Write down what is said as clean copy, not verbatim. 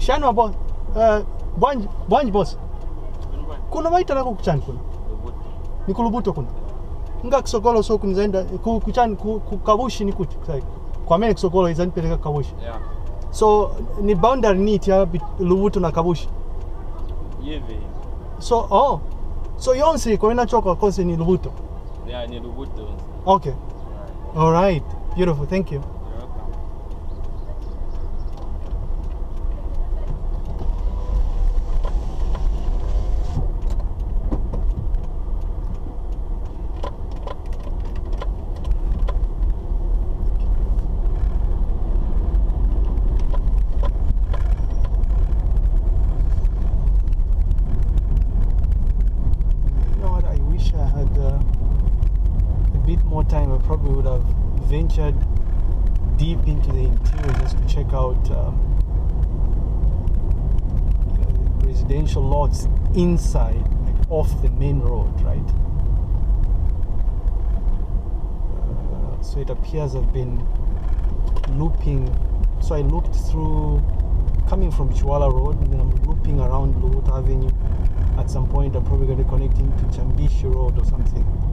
Shani boss. Bwanji boss. Kuna waita lako kuchani kuna. Ni Lubuto kuna. Nga kisokolo so kunizaenda kuchani kukabushi ni kuti sai. Kwa mimi kisokolo izanipeleka kabushi. Yeah. So ni boundary neat ya Lubuto na kabushi. Yeve. So so yonse kwa inachoka konse ni Lubuto. Yeah, ni Lubuto. Okay. All right. Beautiful. Thank you. Time I probably would have ventured deep into the interior just to check out residential lots inside, like off the main road, right? So it appears I've been looping. So I looped through, coming from Chiwala Road, and then I'm looping around Lubuto Avenue. At some point I'm probably going to connect into Chambeshi Road or something.